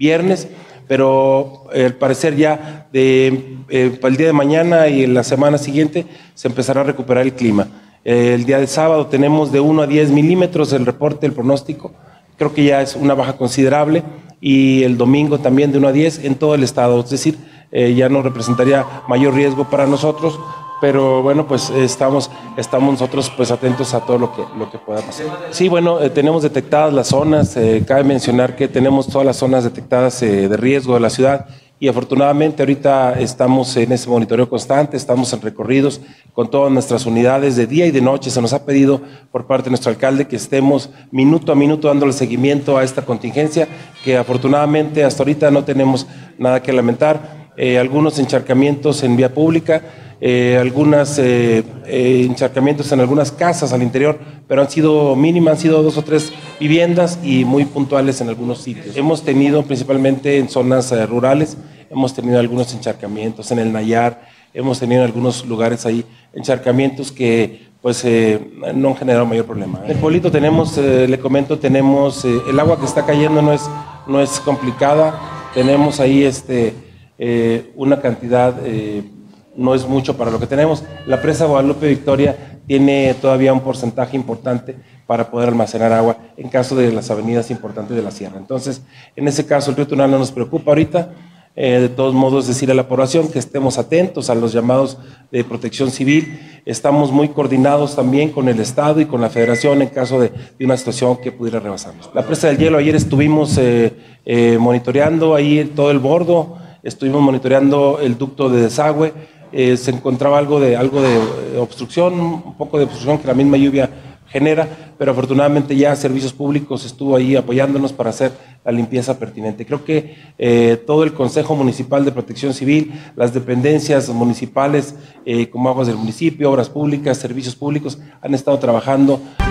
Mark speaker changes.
Speaker 1: viernes, pero al parecer ya para el día de mañana y en la semana siguiente se empezará a recuperar el clima. El día de sábado tenemos de 1 a 10 milímetros el reporte, el pronóstico, creo que ya es una baja considerable, y el domingo también de 1 a 10 en todo el estado, es decir, ya no representaría mayor riesgo para nosotros, pero bueno, pues estamos nosotros pues atentos a todo lo que pueda pasar. Sí, bueno, tenemos detectadas las zonas, cabe mencionar que tenemos todas las zonas detectadas de riesgo de la ciudad, y afortunadamente ahorita estamos en ese monitoreo constante, estamos en recorridos con todas nuestras unidades de día y de noche. Se nos ha pedido por parte de nuestro alcalde que estemos minuto a minuto dándole seguimiento a esta contingencia, que afortunadamente hasta ahorita no tenemos nada que lamentar. Algunos encharcamientos en vía pública, algunos encharcamientos en algunas casas al interior, pero han sido mínimas, han sido 2 o 3 viviendas y muy puntuales en algunos sitios. Hemos tenido principalmente en zonas rurales, hemos tenido algunos encharcamientos en el Nayar, hemos tenido en algunos lugares ahí encharcamientos que pues no han generado mayor problema. En el pueblito tenemos, le comento, tenemos el agua que está cayendo no es complicada, tenemos ahí una cantidad, no es mucho para lo que tenemos. La presa Guadalupe Victoria tiene todavía un porcentaje importante para poder almacenar agua en caso de las avenidas importantes de la sierra. Entonces, en ese caso el río Tunal no nos preocupa ahorita. De todos modos, decirle a la población que estemos atentos a los llamados de protección civil. Estamos muy coordinados también con el Estado y con la Federación en caso de una situación que pudiera rebasarnos. La presa del Hielo, ayer estuvimos monitoreando ahí todo el bordo, estuvimos monitoreando el ducto de desagüe, se encontraba algo de obstrucción, un poco de obstrucción que la misma lluvia genera, pero afortunadamente ya Servicios Públicos estuvo ahí apoyándonos para hacer la limpieza pertinente. Creo que todo el Consejo Municipal de Protección Civil, las dependencias municipales como Aguas del Municipio, Obras Públicas, Servicios Públicos, han estado trabajando